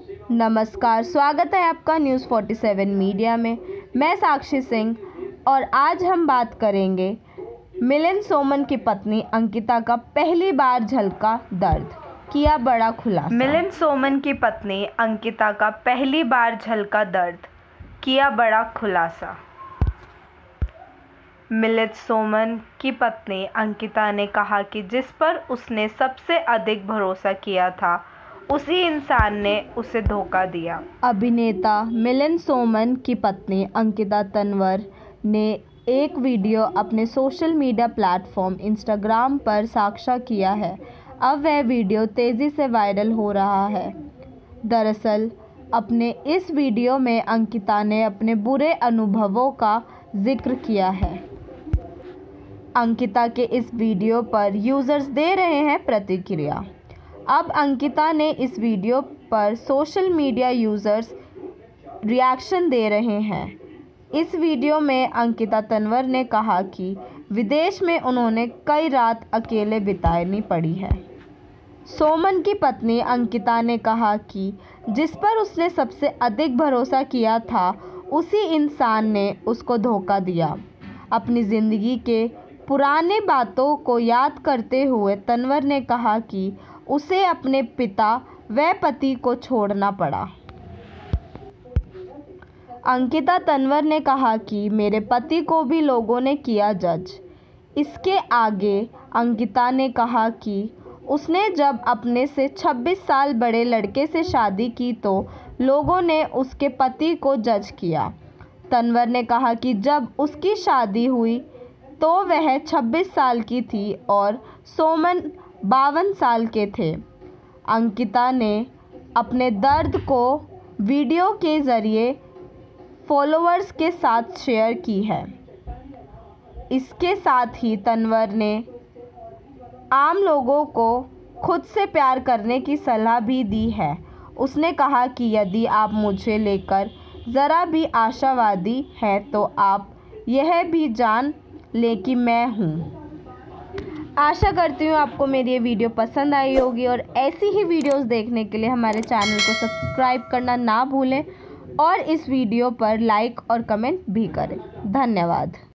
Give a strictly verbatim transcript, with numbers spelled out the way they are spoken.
नमस्कार, स्वागत है आपका न्यूज़ सैंतालीस मीडिया में। मैं साक्षी सिंह और आज हम बात करेंगे मिलिंद सोमन की पत्नी अंकिता का पहली बार झलका दर्द, किया बड़ा खुलासा। मिलिंद सोमन की पत्नी अंकिता का पहली बार झलका दर्द, किया बड़ा खुलासा। मिलिंद सोमन की पत्नी अंकिता ने कहा कि जिस पर उसने सबसे अधिक भरोसा किया था उसी इंसान ने उसे धोखा दिया। अभिनेता मिलिंद सोमन की पत्नी अंकिता तंवर ने एक वीडियो अपने सोशल मीडिया प्लेटफॉर्म इंस्टाग्राम पर साझा किया है। अब वह वीडियो तेज़ी से वायरल हो रहा है। दरअसल अपने इस वीडियो में अंकिता ने अपने बुरे अनुभवों का जिक्र किया है। अंकिता के इस वीडियो पर यूज़र्स दे रहे हैं प्रतिक्रिया। अब अंकिता ने इस वीडियो पर सोशल मीडिया यूज़र्स रिएक्शन दे रहे हैं। इस वीडियो में अंकिता तंवर ने कहा कि विदेश में उन्होंने कई रात अकेले बितानी पड़ी है। सोमन की पत्नी अंकिता ने कहा कि जिस पर उसने सबसे अधिक भरोसा किया था उसी इंसान ने उसको धोखा दिया। अपनी ज़िंदगी के पुराने बातों को याद करते हुए तंवर ने कहा कि उसे अपने पिता व पति को छोड़ना पड़ा। अंकिता तंवर ने कहा कि मेरे पति को भी लोगों ने किया जज। इसके आगे अंकिता ने कहा कि उसने जब अपने से छब्बीस साल बड़े लड़के से शादी की तो लोगों ने उसके पति को जज किया। तंवर ने कहा कि जब उसकी शादी हुई तो वह छब्बीस साल की थी और सोमन बावन साल के थे। अंकिता ने अपने दर्द को वीडियो के ज़रिए फॉलोअर्स के साथ शेयर की है। इसके साथ ही तंवर ने आम लोगों को खुद से प्यार करने की सलाह भी दी है। उसने कहा कि यदि आप मुझे लेकर ज़रा भी आशावादी हैं तो आप यह भी जान लें कि मैं हूँ। आशा करती हूँ आपको मेरी ये वीडियो पसंद आई होगी और ऐसी ही वीडियोस देखने के लिए हमारे चैनल को सब्सक्राइब करना ना भूलें और इस वीडियो पर लाइक और कमेंट भी करें। धन्यवाद।